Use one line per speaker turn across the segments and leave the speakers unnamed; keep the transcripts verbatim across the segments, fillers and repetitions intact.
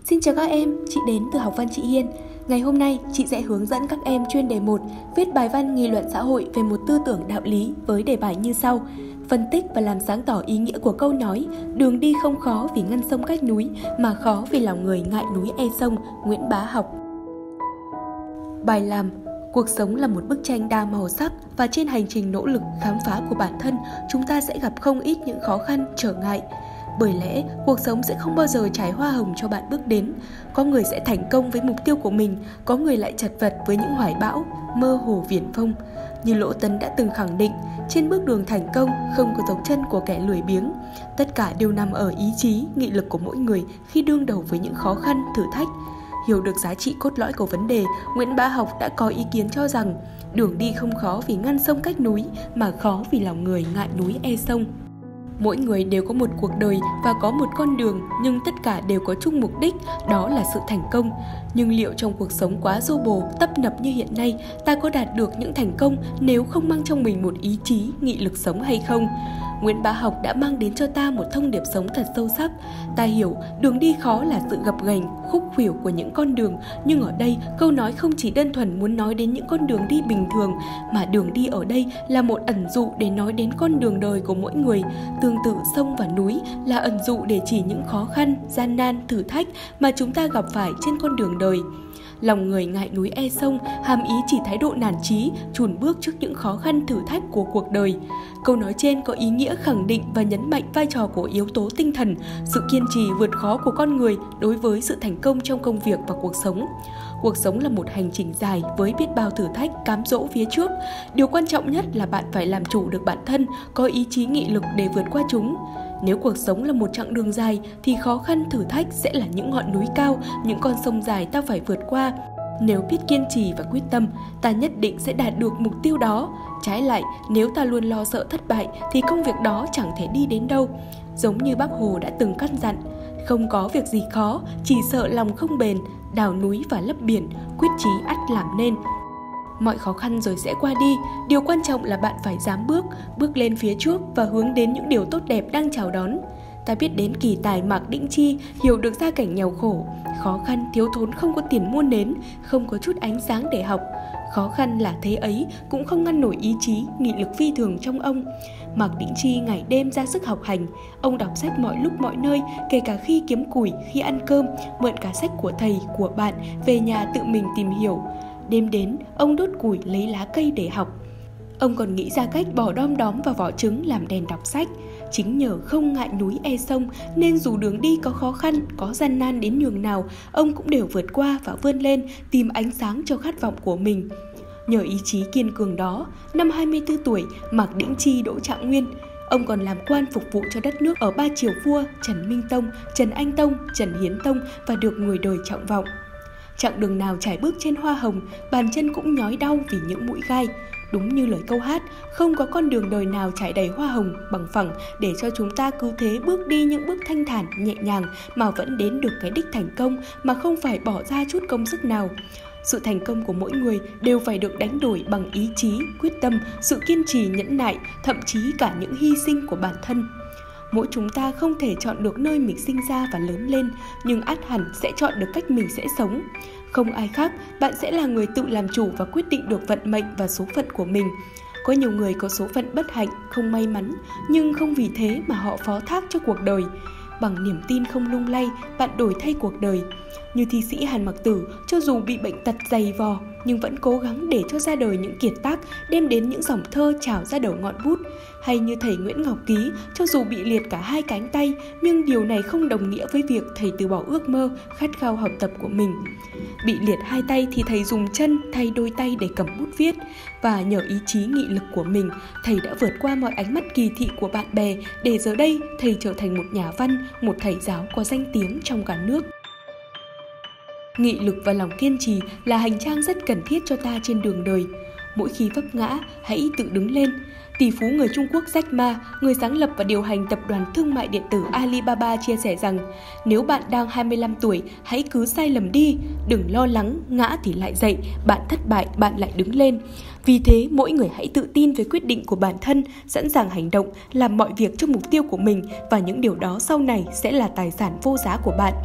Xin chào các em, chị đến từ Học văn chị Hiên. Ngày hôm nay, chị sẽ hướng dẫn các em chuyên đề một viết bài văn nghị luận xã hội về một tư tưởng đạo lý với đề bài như sau. Phân tích và làm sáng tỏ ý nghĩa của câu nói đường đi không khó vì ngăn sông cách núi, mà khó vì lòng người ngại núi e sông. Nguyễn Bá Học. Bài làm. Cuộc sống là một bức tranh đa màu sắc và trên hành trình nỗ lực khám phá của bản thân, chúng ta sẽ gặp không ít những khó khăn, trở ngại. Bởi lẽ, cuộc sống sẽ không bao giờ trải hoa hồng cho bạn bước đến. Có người sẽ thành công với mục tiêu của mình, có người lại chật vật với những hoài bão, mơ hồ viển vông. Như Lỗ Tấn đã từng khẳng định, trên bước đường thành công không có dấu chân của kẻ lười biếng. Tất cả đều nằm ở ý chí, nghị lực của mỗi người khi đương đầu với những khó khăn, thử thách. Hiểu được giá trị cốt lõi của vấn đề, Nguyễn Bá Học đã có ý kiến cho rằng đường đi không khó vì ngăn sông cách núi, mà khó vì lòng người ngại núi e sông. Mỗi người đều có một cuộc đời và có một con đường, nhưng tất cả đều có chung mục đích, đó là sự thành công. Nhưng liệu trong cuộc sống quá xô bồ, tấp nập như hiện nay, ta có đạt được những thành công nếu không mang trong mình một ý chí, nghị lực sống hay không? Nguyễn Bá Học đã mang đến cho ta một thông điệp sống thật sâu sắc. Ta hiểu đường đi khó là sự gập ghềnh, khúc khuỷu của những con đường, nhưng ở đây câu nói không chỉ đơn thuần muốn nói đến những con đường đi bình thường, mà đường đi ở đây là một ẩn dụ để nói đến con đường đời của mỗi người. Tương tự sông và núi là ẩn dụ để chỉ những khó khăn, gian nan, thử thách mà chúng ta gặp phải trên con đường đời. Lòng người ngại núi e sông hàm ý chỉ thái độ nản chí, chùn bước trước những khó khăn thử thách của cuộc đời. Câu nói trên có ý nghĩa khẳng định và nhấn mạnh vai trò của yếu tố tinh thần, sự kiên trì vượt khó của con người đối với sự thành công trong công việc và cuộc sống. Cuộc sống là một hành trình dài với biết bao thử thách cám dỗ phía trước. Điều quan trọng nhất là bạn phải làm chủ được bản thân, có ý chí nghị lực để vượt qua chúng. Nếu cuộc sống là một chặng đường dài thì khó khăn thử thách sẽ là những ngọn núi cao, những con sông dài ta phải vượt qua. Nếu biết kiên trì và quyết tâm, ta nhất định sẽ đạt được mục tiêu đó. Trái lại, nếu ta luôn lo sợ thất bại thì công việc đó chẳng thể đi đến đâu. Giống như Bác Hồ đã từng căn dặn, không có việc gì khó, chỉ sợ lòng không bền, đào núi và lấp biển, quyết chí ắt làm nên. Mọi khó khăn rồi sẽ qua đi, điều quan trọng là bạn phải dám bước, bước lên phía trước và hướng đến những điều tốt đẹp đang chào đón. Ta biết đến kỳ tài Mạc Đĩnh Chi, hiểu được gia cảnh nghèo khổ, khó khăn thiếu thốn không có tiền mua nến, không có chút ánh sáng để học. Khó khăn là thế ấy cũng không ngăn nổi ý chí, nghị lực phi thường trong ông. Mạc Đĩnh Chi ngày đêm ra sức học hành, ông đọc sách mọi lúc mọi nơi, kể cả khi kiếm củi, khi ăn cơm, mượn cả sách của thầy, của bạn, về nhà tự mình tìm hiểu. Đêm đến, ông đốt củi lấy lá cây để học. Ông còn nghĩ ra cách bỏ đom đóm vào vỏ trứng làm đèn đọc sách. Chính nhờ không ngại núi e sông nên dù đường đi có khó khăn, có gian nan đến nhường nào, ông cũng đều vượt qua và vươn lên, tìm ánh sáng cho khát vọng của mình. Nhờ ý chí kiên cường đó, năm hai mươi tư tuổi, Mạc Đĩnh Chi đỗ trạng nguyên. Ông còn làm quan phục vụ cho đất nước ở ba triều vua Trần Minh Tông, Trần Anh Tông, Trần Hiến Tông và được người đời trọng vọng. Chặng đường nào trải bước trên hoa hồng, bàn chân cũng nhói đau vì những mũi gai. Đúng như lời câu hát, không có con đường đời nào trải đầy hoa hồng, bằng phẳng để cho chúng ta cứ thế bước đi những bước thanh thản, nhẹ nhàng mà vẫn đến được cái đích thành công mà không phải bỏ ra chút công sức nào. Sự thành công của mỗi người đều phải được đánh đổi bằng ý chí, quyết tâm, sự kiên trì nhẫn nại, thậm chí cả những hy sinh của bản thân. Mỗi chúng ta không thể chọn được nơi mình sinh ra và lớn lên, nhưng ắt hẳn sẽ chọn được cách mình sẽ sống. Không ai khác, bạn sẽ là người tự làm chủ và quyết định được vận mệnh và số phận của mình. Có nhiều người có số phận bất hạnh, không may mắn, nhưng không vì thế mà họ phó thác cho cuộc đời. Bằng niềm tin không lung lay, bạn đổi thay cuộc đời. Như thi sĩ Hàn Mặc Tử, cho dù bị bệnh tật dày vò, nhưng vẫn cố gắng để cho ra đời những kiệt tác, đem đến những dòng thơ trào ra đầu ngọn bút. Hay như thầy Nguyễn Ngọc Ký, cho dù bị liệt cả hai cánh tay, nhưng điều này không đồng nghĩa với việc thầy từ bỏ ước mơ, khát khao học tập của mình. Bị liệt hai tay thì thầy dùng chân thay đôi tay để cầm bút viết. Và nhờ ý chí nghị lực của mình, thầy đã vượt qua mọi ánh mắt kỳ thị của bạn bè, để giờ đây thầy trở thành một nhà văn, một thầy giáo có danh tiếng trong cả nước. Nghị lực và lòng kiên trì là hành trang rất cần thiết cho ta trên đường đời. Mỗi khi vấp ngã, hãy tự đứng lên. Tỷ phú người Trung Quốc Jack Ma, người sáng lập và điều hành tập đoàn thương mại điện tử Alibaba chia sẻ rằng nếu bạn đang hai mươi lăm tuổi, hãy cứ sai lầm đi, đừng lo lắng, ngã thì lại dậy, bạn thất bại, bạn lại đứng lên. Vì thế, mỗi người hãy tự tin với quyết định của bản thân, sẵn sàng hành động, làm mọi việc cho mục tiêu của mình và những điều đó sau này sẽ là tài sản vô giá của bạn.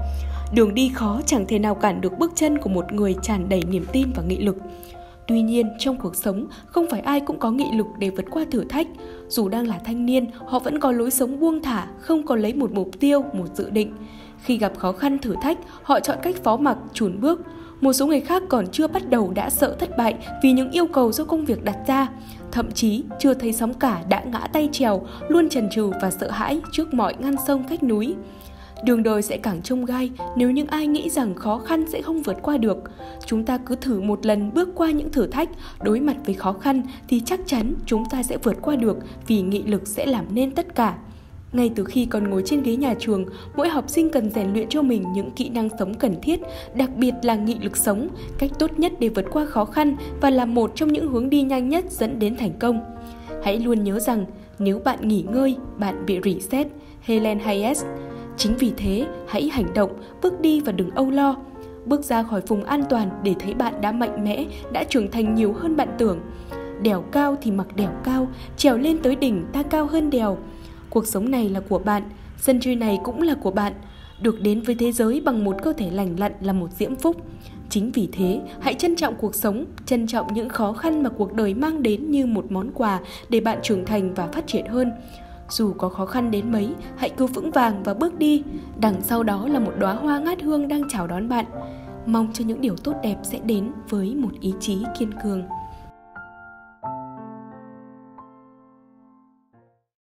Đường đi khó chẳng thể nào cản được bước chân của một người tràn đầy niềm tin và nghị lực. Tuy nhiên, trong cuộc sống, không phải ai cũng có nghị lực để vượt qua thử thách. Dù đang là thanh niên, họ vẫn có lối sống buông thả, không có lấy một mục tiêu, một dự định. Khi gặp khó khăn thử thách, họ chọn cách phó mặc, chùn bước. Một số người khác còn chưa bắt đầu đã sợ thất bại vì những yêu cầu do công việc đặt ra. Thậm chí, chưa thấy sóng cả đã ngã tay trèo, luôn chần chừ và sợ hãi trước mọi ngăn sông cách núi. Đường đời sẽ càng chông gai nếu những ai nghĩ rằng khó khăn sẽ không vượt qua được. Chúng ta cứ thử một lần bước qua những thử thách, đối mặt với khó khăn thì chắc chắn chúng ta sẽ vượt qua được, vì nghị lực sẽ làm nên tất cả. Ngay từ khi còn ngồi trên ghế nhà trường, mỗi học sinh cần rèn luyện cho mình những kỹ năng sống cần thiết, đặc biệt là nghị lực sống, cách tốt nhất để vượt qua khó khăn và là một trong những hướng đi nhanh nhất dẫn đến thành công. Hãy luôn nhớ rằng, nếu bạn nghỉ ngơi, bạn bị reset. Helen Hayes. Chính vì thế, hãy hành động, bước đi và đừng âu lo. Bước ra khỏi vùng an toàn để thấy bạn đã mạnh mẽ, đã trưởng thành nhiều hơn bạn tưởng. Đèo cao thì mặc đèo cao, trèo lên tới đỉnh ta cao hơn đèo. Cuộc sống này là của bạn, sân chơi này cũng là của bạn. Được đến với thế giới bằng một cơ thể lành lặn là một diễm phúc. Chính vì thế, hãy trân trọng cuộc sống, trân trọng những khó khăn mà cuộc đời mang đến như một món quà để bạn trưởng thành và phát triển hơn. Dù có khó khăn đến mấy, hãy cứ vững vàng và bước đi. Đằng sau đó là một đóa hoa ngát hương đang chào đón bạn. Mong cho những điều tốt đẹp sẽ đến với một ý chí kiên cường.